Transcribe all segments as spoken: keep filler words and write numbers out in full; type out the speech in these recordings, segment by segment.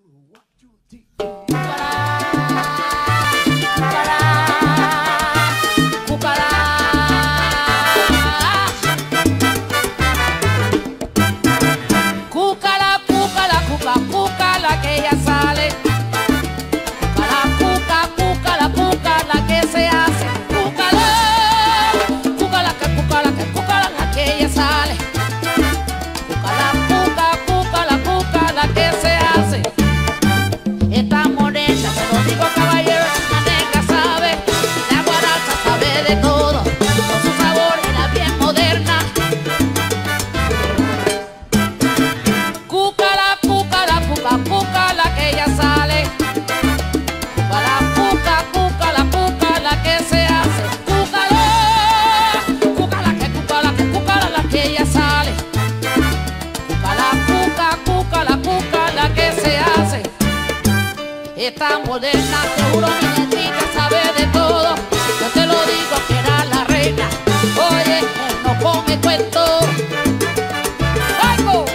Esta moderna, seguro mi nietita sabe de todo. Yo te lo digo que era la reina. Oye, él no come cuento. ¡Oigo!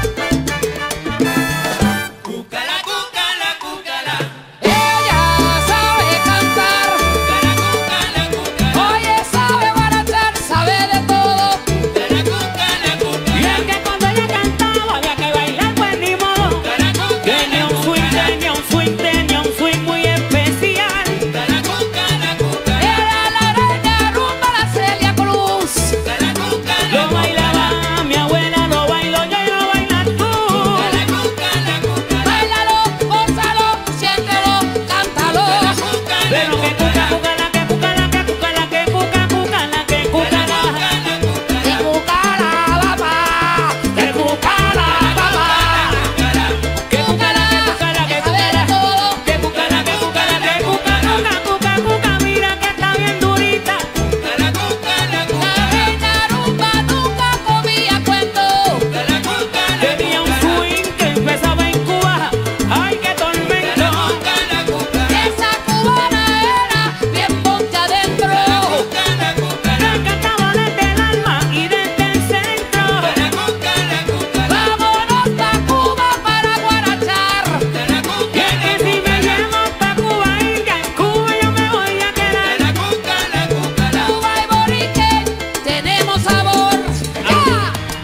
Cúcala, cúcala, cúcala. Ella sabe cantar. Cúcala, cúcala, cúcala. Oye, sabe barachar, sabe de todo. Cúcala, cúcala, cúcala. Y es que cuando ella cantaba había que bailar, pues ni modo. Cúcala, cúcala, Tenía un swing, tenía un swing, tenía un swing muy especial. cúcala, cúcala, cúcala. Era la reina rumba, la Celia Cruz. Cúcala, cúcala, Lo bailaba mi abuela, lo bailo yo y lo bailas tú. cúcala, cúcala, cúcala. Bailalo, gózalo, siéntelo, cántalo. Pero que cuca, cucala, que cucala, que cucala, que cuca, cucala, que cucala. Y cucala, papá. Que cucala, papá. Que cucala, que cucala, que Sabe de cucala. todo. Que cucala, que cucala, que cucala, cuca, cuca, cuca, mira que está bien durita. Cúcala, cúcala, La cúcala. reina rumba nunca comía cuento. Cúcala, cúcala, Tenía un swing que empezaba en Cuba. Ay, qué tormento. cúcala, cúcala. Esa cubana era bien ponte adentro. Cúcala, cúcala. La cantaba desde el alma y desde el centro. Cúcala, cúcala, cúcala. Vámonos pa' Cuba para guarachar. Cúcala, Y es que si me llevas pa' Cuba y ya en Cuba yo me voy a quedar. cúcala, cúcala. Cuba y Borique tenemos sabor. ¡Ya!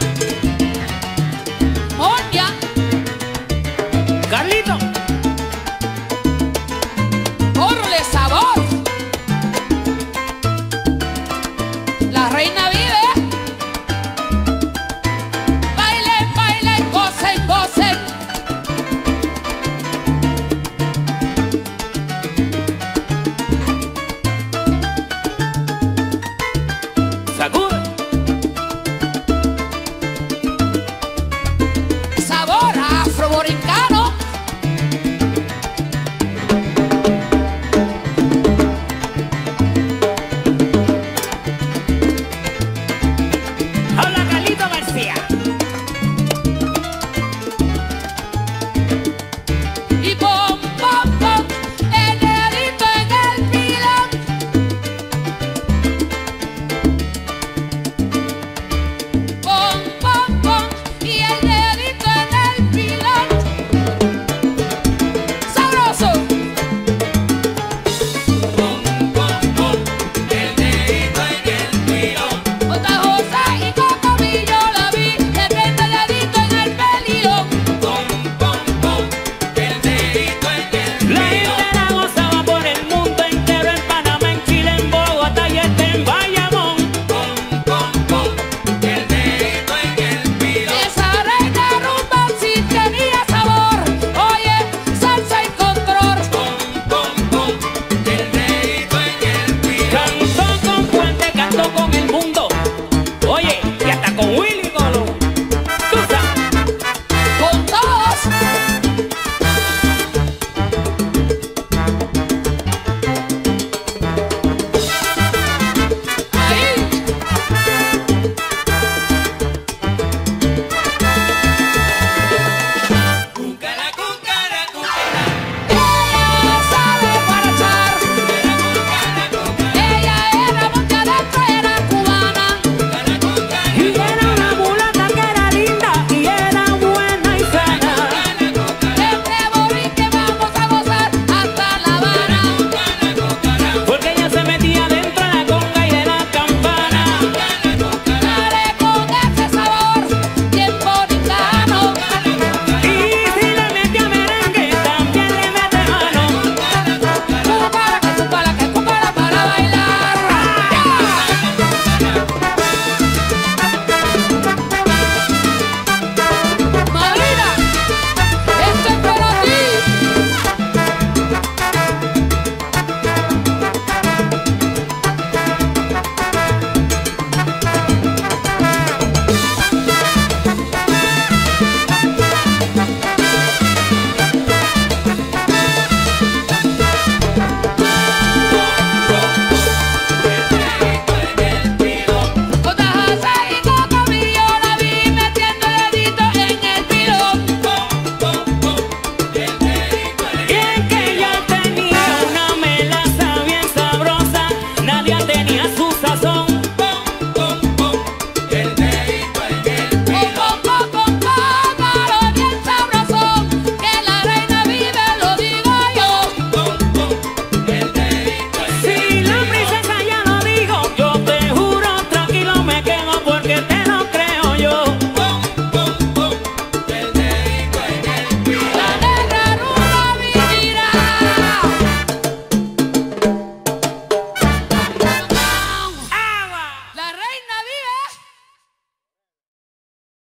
¡Moña! Carlito. ¡Orle sabor! La reina vive. Bailen, bailen, gocen, gocen. Sacude. ¡Sabor!